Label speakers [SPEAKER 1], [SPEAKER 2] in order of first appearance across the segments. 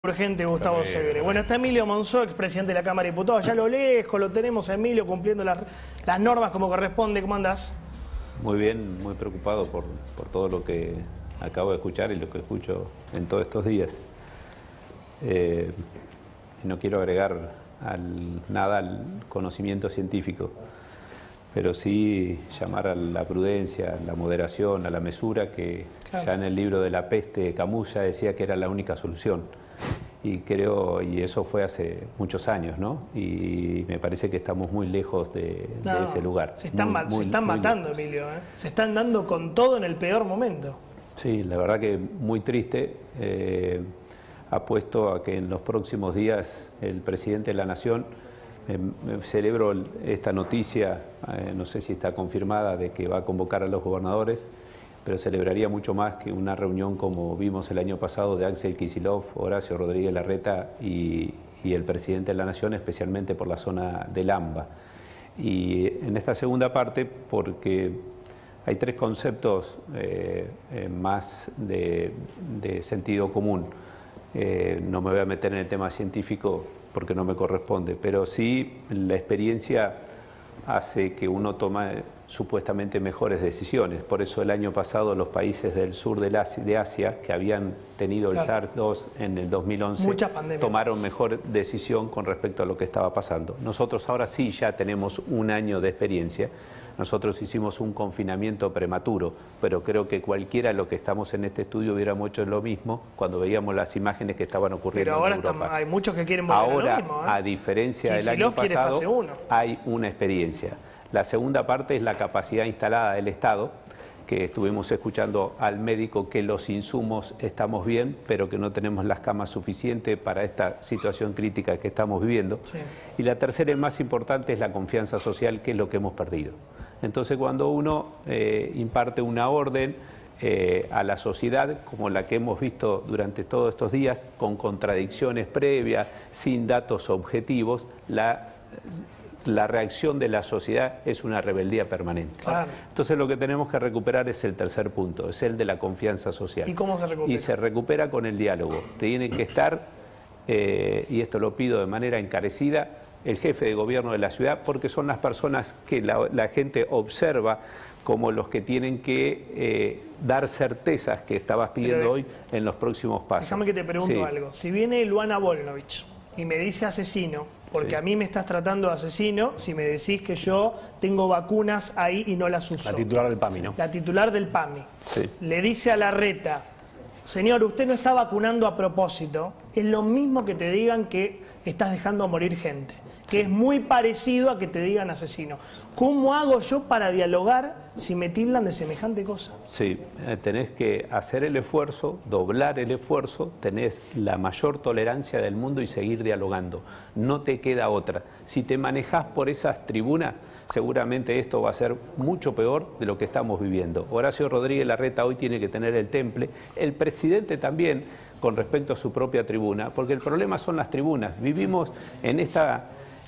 [SPEAKER 1] Urgente, Gustavo Severe. Bueno, está Emilio Monzó, expresidente de la Cámara de Diputados. Ya lo lejos lo tenemos a Emilio cumpliendo las normas como corresponde. ¿Cómo andás?
[SPEAKER 2] Muy bien, muy preocupado por todo lo que acabo de escuchar y lo que escucho en todos estos días. No quiero agregar nada al conocimiento científico, pero sí llamar a la prudencia, a la moderación, a la mesura, que claro, ya en el libro de La peste Camus ya decía que era la única solución. Y eso fue hace muchos años, ¿no? Y me parece que estamos muy lejos de ese lugar.
[SPEAKER 1] Se están matando, lejos. Emilio, ¿eh? Se están dando con todo en el peor momento.
[SPEAKER 2] Sí, la verdad que muy triste. Apuesto a que en los próximos días el presidente de la Nación, celebro esta noticia, no sé si está confirmada, de que va a convocar a los gobernadores, pero celebraría mucho más que una reunión como vimos el año pasado de Axel Kicillof, Horacio Rodríguez Larreta y el presidente de la Nación, especialmente por la zona del AMBA. Y en esta segunda parte, porque hay tres conceptos más de sentido común. No me voy a meter en el tema científico porque no me corresponde, pero sí la experiencia hace que uno tome supuestamente mejores decisiones. Por eso el año pasado los países del sur de Asia, que habían tenido el SARS-2 en el 2011, tomaron mejor decisión con respecto a lo que estaba pasando. Nosotros ahora sí ya tenemos un año de experiencia. Nosotros hicimos un confinamiento prematuro, pero creo que cualquiera de los que estamos en este estudio hubiéramos hecho lo mismo cuando veíamos las imágenes que estaban ocurriendo en Europa.
[SPEAKER 1] Pero ahora hay muchos que quieren volver
[SPEAKER 2] ahora,
[SPEAKER 1] a lo mismo, ¿eh?
[SPEAKER 2] A diferencia del año pasado, hay una experiencia. La segunda parte es la capacidad instalada del Estado, que estuvimos escuchando al médico que los insumos estamos bien, pero que no tenemos las camas suficientes para esta situación crítica que estamos viviendo. Sí. Y la tercera y más importante es la confianza social, que es lo que hemos perdido. Entonces, cuando uno imparte una orden a la sociedad, como la que hemos visto durante todos estos días, con contradicciones previas, sin datos objetivos, la reacción de la sociedad es una rebeldía permanente. Claro. Entonces lo que tenemos que recuperar es el tercer punto, es el de la confianza social.
[SPEAKER 1] ¿Y cómo se recupera?
[SPEAKER 2] Y se recupera con el diálogo. Tiene que estar, y esto lo pido de manera encarecida, el jefe de gobierno de la ciudad, porque son las personas que la gente observa como los que tienen que dar certezas que estabas pidiendo hoy en los próximos pasos.
[SPEAKER 1] Déjame que te pregunto algo. Si viene Luana Volnovich y me dice asesino, porque a mí me estás tratando de asesino si me decís que yo tengo vacunas ahí y no las uso.
[SPEAKER 3] La titular del PAMI, ¿no?
[SPEAKER 1] La titular del PAMI. Sí. Le dice a Larreta, señor, usted no está vacunando a propósito. Es lo mismo que te digan que estás dejando morir gente, que es muy parecido a que te digan asesino. ¿Cómo hago yo para dialogar si me tildan de semejante cosa?
[SPEAKER 2] Sí, tenés que hacer el esfuerzo, doblar el esfuerzo, tenés la mayor tolerancia del mundo y seguir dialogando. No te queda otra. Si te manejás por esas tribunas, seguramente esto va a ser mucho peor de lo que estamos viviendo. Horacio Rodríguez Larreta hoy tiene que tener el temple, el presidente también con respecto a su propia tribuna, porque el problema son las tribunas. Vivimos en esta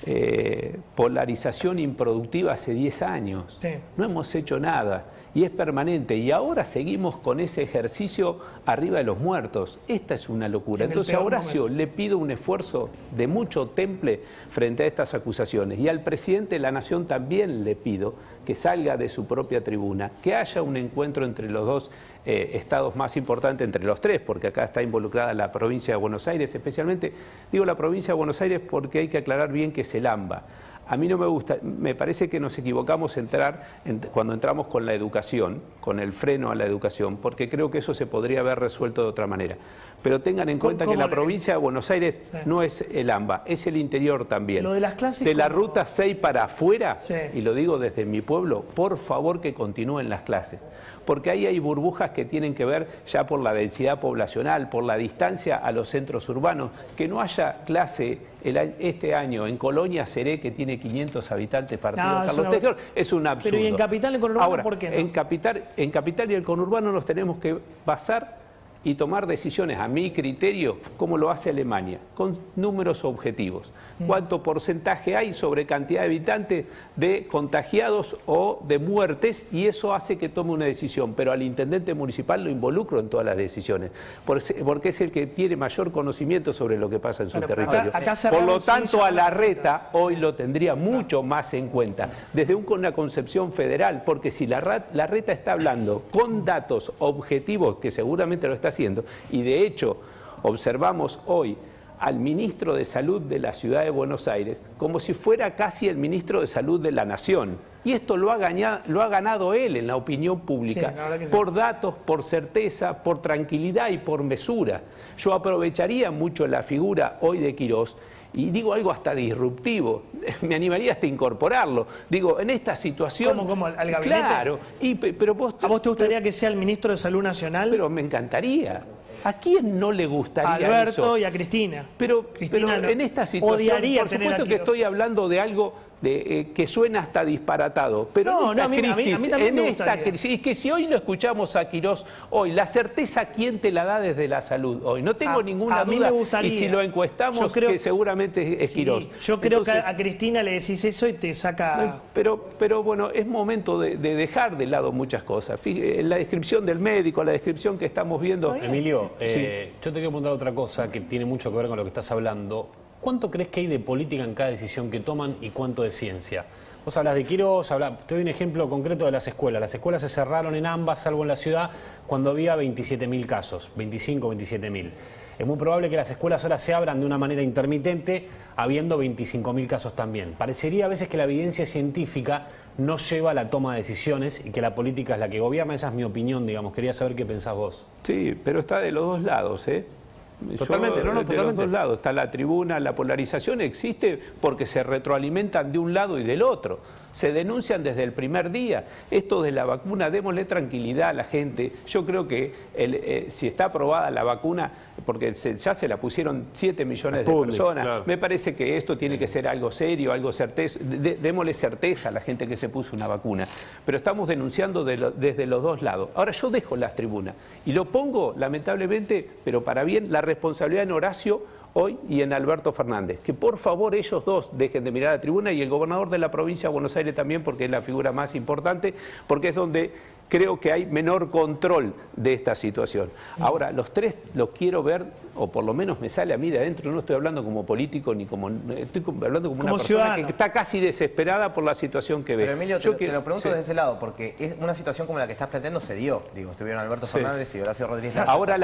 [SPEAKER 2] polarización improductiva hace 10 años. Sí. No hemos hecho nada y es permanente. Y ahora seguimos con ese ejercicio arriba de los muertos. Esta es una locura. Entonces a Horacio le pido un esfuerzo de mucho temple frente a estas acusaciones. Y al presidente de la Nación también le pido que salga de su propia tribuna, que haya un encuentro entre los dos estados más importantes, entre los tres, porque acá está involucrada la provincia de Buenos Aires, especialmente, digo la provincia de Buenos Aires porque hay que aclarar bien que es el AMBA. A mí no me gusta, me parece que nos equivocamos cuando entramos con la educación, con el freno a la educación, porque creo que eso se podría haber resuelto de otra manera. Pero tengan en cuenta que la provincia de Buenos Aires no es el AMBA, es el interior también.
[SPEAKER 1] Lo de las clases
[SPEAKER 2] de la ruta 6 para afuera, y lo digo desde mi pueblo, por favor que continúen las clases. Porque ahí hay burbujas que tienen que ver ya por la densidad poblacional, por la distancia a los centros urbanos. Que no haya clase este año en Colonia Seré, que tiene 500 habitantes, partido Carlos Tejedor, es un absurdo.
[SPEAKER 1] Pero ¿y en Capital y el conurbano
[SPEAKER 2] ahora,
[SPEAKER 1] por qué no?
[SPEAKER 2] En Capital y el conurbano nos tenemos que basar y tomar decisiones a mi criterio, como lo hace Alemania, con números objetivos. ¿Cuánto porcentaje hay sobre cantidad de habitantes de contagiados o de muertes? Y eso hace que tome una decisión, pero al intendente municipal lo involucro en todas las decisiones, porque es el que tiene mayor conocimiento sobre lo que pasa en su territorio. Por lo tanto, a Larreta hoy lo tendría mucho más en cuenta, desde una concepción federal, porque si Larreta está hablando con datos objetivos, que seguramente lo está haciendo, y de hecho observamos hoy al ministro de Salud de la Ciudad de Buenos Aires como si fuera casi el ministro de Salud de la Nación. Y esto lo ha ganado él en la opinión pública, sí, por datos, por certeza, por tranquilidad y por mesura. Yo aprovecharía mucho la figura hoy de Quirós, y digo algo hasta disruptivo, me animaría hasta a incorporarlo. Digo, en esta situación...
[SPEAKER 1] ¿Cómo? ¿Al gabinete?
[SPEAKER 2] Claro. Pero
[SPEAKER 1] ¿A vos te gustaría que sea el ministro de Salud Nacional?
[SPEAKER 2] Pero me encantaría. ¿A quién no le gustaría
[SPEAKER 1] a Alberto
[SPEAKER 2] eso?
[SPEAKER 1] Y a Cristina.
[SPEAKER 2] Pero en esta situación,
[SPEAKER 1] odiaría
[SPEAKER 2] por supuesto que estoy hablando de algo que suena hasta disparatado, pero en esta crisis, y que si hoy lo escuchamos a Quirós, hoy, la certeza, ¿quién te la da desde la salud hoy? No tengo ninguna duda,
[SPEAKER 1] me gustaría.
[SPEAKER 2] Y si lo encuestamos, que seguramente es Quirós.
[SPEAKER 1] Yo creo que a Cristina le decís eso y te saca...
[SPEAKER 2] Pero bueno, es momento de dejar de lado muchas cosas. La descripción del médico, la descripción que estamos viendo...
[SPEAKER 3] Emilio, yo te quiero preguntar otra cosa que tiene mucho que ver con lo que estás hablando. ¿Cuánto crees que hay de política en cada decisión que toman y cuánto de ciencia? Vos hablas de Quirós, te doy un ejemplo concreto de las escuelas. Las escuelas se cerraron en ambas, salvo en la ciudad, cuando había 27.000 casos, 25, 27.000. Es muy probable que las escuelas ahora se abran de una manera intermitente, habiendo 25.000 casos también. Parecería a veces que la evidencia científica no lleva a la toma de decisiones y que la política es la que gobierna. Esa es mi opinión, digamos. Quería saber qué pensás vos.
[SPEAKER 2] Sí, pero está de los dos lados, ¿eh?
[SPEAKER 3] Totalmente, totalmente.
[SPEAKER 2] De los dos lados, está la tribuna, la polarización existe porque se retroalimentan de un lado y del otro. Se denuncian desde el primer día. Esto de la vacuna, démosle tranquilidad a la gente. Yo creo que si está aprobada la vacuna, porque ya se la pusieron 7 millones de personas, claro. Me parece que esto tiene que ser algo serio, algo certeza. Démosle certeza a la gente que se puso una vacuna. Pero estamos denunciando desde los dos lados. Ahora yo dejo las tribunas y lo pongo, lamentablemente, pero para bien, la responsabilidad en Horacio hoy y en Alberto Fernández, que por favor ellos dos dejen de mirar a la tribuna, y el gobernador de la provincia de Buenos Aires también, porque es la figura más importante, porque es donde creo que hay menor control de esta situación. Ahora, los tres los quiero ver, o por lo menos me sale a mí de adentro, no estoy hablando como político, ni como estoy hablando como una persona ciudadano, que está casi desesperada por la situación que ve.
[SPEAKER 4] Pero Emilio, te lo pregunto desde ese lado, porque es una situación como la que estás planteando se dio. Digo, estuvieron Alberto Fernández y Horacio Rodríguez Larreta.
[SPEAKER 2] Ahora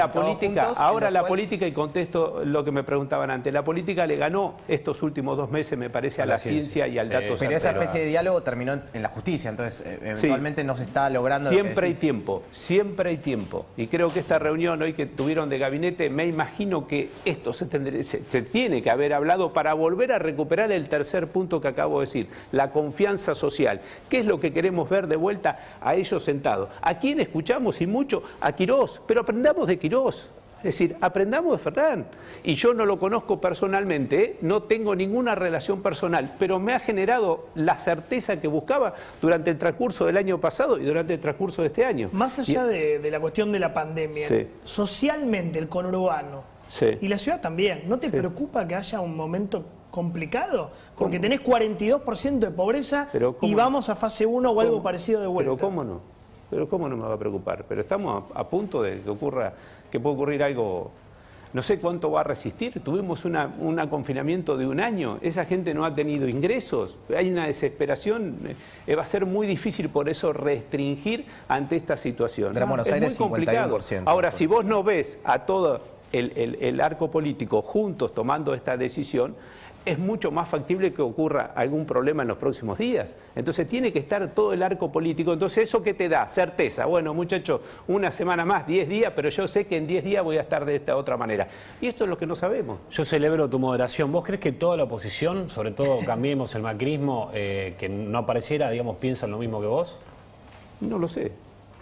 [SPEAKER 2] la política, y contesto lo que me preguntaban antes, la política le ganó estos últimos 2 meses, me parece, a la ciencia y al dato.
[SPEAKER 4] Pero esa especie de diálogo terminó en la justicia, entonces eventualmente no se está logrando.
[SPEAKER 2] Siempre hay tiempo, siempre hay tiempo. Y creo que esta reunión hoy que tuvieron de gabinete, me imagino que esto se tiene que haber hablado para volver a recuperar el tercer punto que acabo de decir, la confianza social. ¿Qué es lo que queremos ver de vuelta a ellos sentados? ¿A quién escuchamos y mucho? A Quirós, pero aprendamos de Quirós. Es decir, aprendamos de Fernández. Y yo no lo conozco personalmente, no tengo ninguna relación personal, pero me ha generado la certeza que buscaba durante el transcurso del año pasado y durante el transcurso de este año.
[SPEAKER 1] Más allá de la cuestión de la pandemia, socialmente el conurbano y la ciudad también, ¿no te preocupa que haya un momento complicado? Porque tenés 42% de pobreza y vamos a fase 1 o algo parecido de vuelta.
[SPEAKER 2] Pero ¿cómo no? Pero ¿cómo no me va a preocupar? Pero estamos a punto de que pueda ocurrir algo. No sé cuánto va a resistir. Tuvimos un confinamiento de 1 año. Esa gente no ha tenido ingresos. Hay una desesperación. Va a ser muy difícil por eso restringir ante esta situación.
[SPEAKER 4] Pero Buenos Aires,
[SPEAKER 2] es muy complicado.
[SPEAKER 4] 51%.
[SPEAKER 2] Ahora, si vos no ves a todo el arco político juntos tomando esta decisión, es mucho más factible que ocurra algún problema en los próximos días. Entonces tiene que estar todo el arco político. Entonces, ¿eso qué te da? Certeza. Bueno, muchachos, 1 semana más, 10 días, pero yo sé que en 10 días voy a estar de esta otra manera. Y esto es lo que no sabemos.
[SPEAKER 3] Yo celebro tu moderación. ¿Vos crees que toda la oposición, sobre todo Cambiemos, el macrismo, que no apareciera, digamos, piensan lo mismo que vos?
[SPEAKER 2] No lo sé.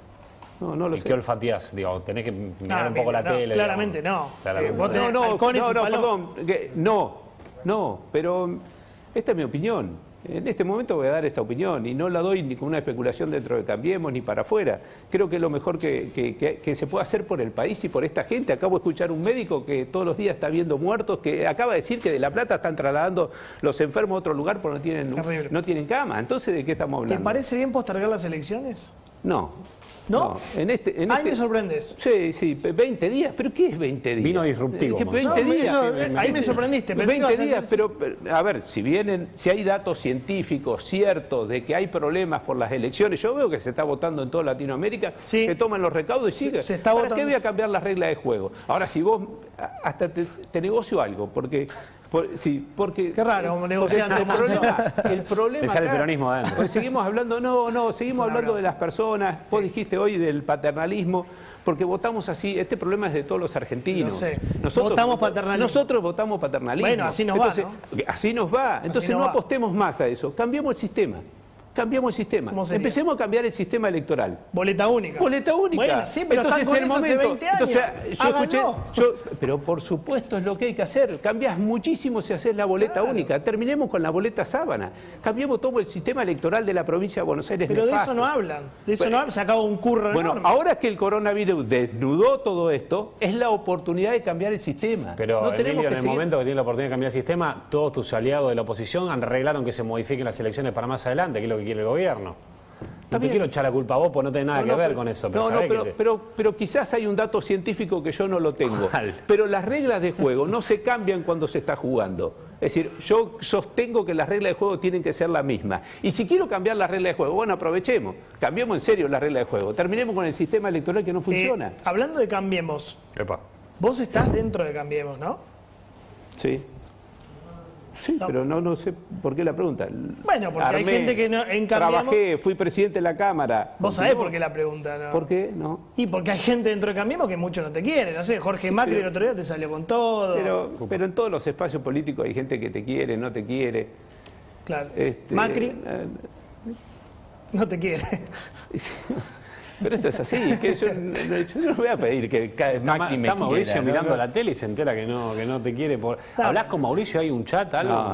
[SPEAKER 2] No lo sé.
[SPEAKER 3] ¿Y qué olfateás? Digo, tenés que mirar un poco la tele.
[SPEAKER 1] Claramente
[SPEAKER 3] digamos.
[SPEAKER 1] no.
[SPEAKER 3] Claramente
[SPEAKER 1] Perdón,
[SPEAKER 2] pero esta es mi opinión. En este momento voy a dar esta opinión y no la doy ni con una especulación dentro de Cambiemos ni para afuera. Creo que es lo mejor que se puede hacer por el país y por esta gente. Acabo de escuchar un médico que todos los días está viendo muertos, que acaba de decir que de La Plata están trasladando los enfermos a otro lugar porque no tienen cama. Entonces, ¿de qué estamos hablando?
[SPEAKER 1] ¿Te parece bien postergar las elecciones?
[SPEAKER 2] No.
[SPEAKER 1] ¿No?
[SPEAKER 2] Ahí
[SPEAKER 1] me sorprendes.
[SPEAKER 2] Sí, 20 días. ¿Pero qué es 20 días?
[SPEAKER 3] Vino disruptivo.
[SPEAKER 2] 20 días.
[SPEAKER 1] Ahí me sorprendiste.
[SPEAKER 2] 20 días, pero a ver, si hay datos científicos ciertos de que hay problemas por las elecciones, yo veo que se está votando en toda Latinoamérica, que toman los recaudos y siguen. ¿Para qué voy a cambiar las reglas de juego? Ahora, si vos, hasta te negocio algo, porque... porque
[SPEAKER 1] qué raro, negociando.
[SPEAKER 2] El problema
[SPEAKER 3] le sale el peronismo adentro.
[SPEAKER 2] Porque seguimos hablando, seguimos hablando de las personas. Vos dijiste hoy del paternalismo, porque votamos así. Este problema es de todos los argentinos.
[SPEAKER 1] No sé.
[SPEAKER 2] Nosotros votamos paternalismo.
[SPEAKER 1] Bueno, así nos va, ¿no?
[SPEAKER 2] Así nos va. Entonces no apostemos más a eso. Cambiemos el sistema. Cambiamos el sistema. Empecemos a cambiar el sistema electoral.
[SPEAKER 1] Boleta única.
[SPEAKER 2] Boleta única.
[SPEAKER 1] Bueno, sí, pero
[SPEAKER 2] entonces
[SPEAKER 1] están con eso hace 20 años.
[SPEAKER 2] Entonces, pero por supuesto es lo que hay que hacer. Cambiás muchísimo si haces la boleta única. Terminemos con la boleta sábana. Cambiemos todo el sistema electoral de la provincia de Buenos Aires.
[SPEAKER 1] Pero nefasto. De eso no hablan. De eso no hablan. Se acaba un curro enorme.
[SPEAKER 2] Ahora que el coronavirus desnudó todo esto, es la oportunidad de cambiar el sistema.
[SPEAKER 3] Pero no Emilio, en el momento que tiene la oportunidad de cambiar el sistema, todos tus aliados de la oposición arreglaron que se modifiquen las elecciones para más adelante, que es lo que quiere el gobierno. No te quiero echar la culpa a vos, porque no tiene nada que ver con eso.
[SPEAKER 2] Pero quizás hay un dato científico que yo no lo tengo. Pero las reglas de juego no se cambian cuando se está jugando. Es decir, yo sostengo que las reglas de juego tienen que ser las mismas. Y si quiero cambiar las reglas de juego, bueno, aprovechemos. Cambiemos en serio las reglas de juego. Terminemos con el sistema electoral que no funciona.
[SPEAKER 1] Hablando de Cambiemos, vos estás dentro de Cambiemos, ¿no?
[SPEAKER 2] Sí. Sí, pero no sé por qué la pregunta.
[SPEAKER 1] Bueno, porque hay gente que no, en Cambiemos...
[SPEAKER 2] Trabajé, fui presidente de la Cámara.
[SPEAKER 1] Vos sabés por qué la pregunta, ¿no?
[SPEAKER 2] ¿Por qué? No.
[SPEAKER 1] Y porque hay gente dentro de Cambiemos que mucho no te quiere. No sé, Jorge Macri el otro día te salió con todo.
[SPEAKER 2] Pero en todos los espacios políticos hay gente que te quiere, no te quiere.
[SPEAKER 1] Claro. Macri no te quiere.
[SPEAKER 2] Pero esto es así, que yo no voy a pedir que Macri me quiera.
[SPEAKER 3] Está Mauricio mirando la tele y se entera que no te quiere. ¿Hablás con Mauricio? ¿Hay un chat? ¿Algo?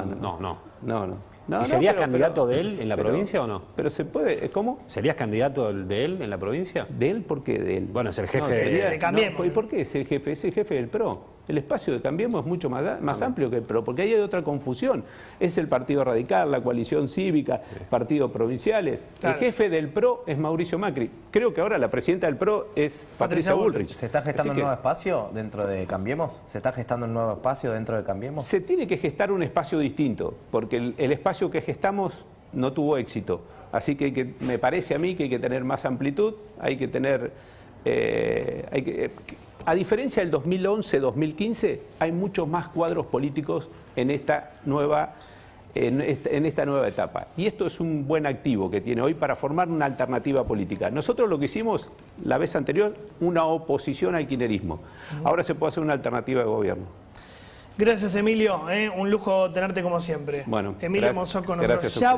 [SPEAKER 3] No. ¿Y serías candidato de él en la provincia o no?
[SPEAKER 2] Pero se puede, ¿cómo?
[SPEAKER 3] ¿Serías candidato de él en la provincia?
[SPEAKER 2] ¿De él? ¿Por qué de él?
[SPEAKER 3] Bueno, es el jefe
[SPEAKER 1] de Cambiemos.
[SPEAKER 2] ¿Y por qué es el jefe? Es el jefe del PRO. El espacio de Cambiemos es mucho más amplio que el PRO, porque ahí hay otra confusión. Es el Partido Radical, la coalición cívica, partidos provinciales. Claro. El jefe del PRO es Mauricio Macri. Creo que ahora la presidenta del PRO es Patricia Bullrich.
[SPEAKER 4] ¿Se está gestando un nuevo espacio dentro de Cambiemos? ¿Se está gestando un nuevo espacio dentro de Cambiemos?
[SPEAKER 2] Se tiene que gestar un espacio distinto, porque el espacio que gestamos no tuvo éxito. Así que me parece a mí que hay que tener más amplitud, hay que tener... a diferencia del 2011-2015, hay muchos más cuadros políticos en esta nueva etapa. Y esto es un buen activo que tiene hoy para formar una alternativa política. Nosotros lo que hicimos la vez anterior, una oposición al kirchnerismo. Ahora se puede hacer una alternativa de gobierno.
[SPEAKER 1] Gracias, Emilio. Un lujo tenerte como siempre.
[SPEAKER 2] Bueno,
[SPEAKER 1] Emilio Monzón con nosotros.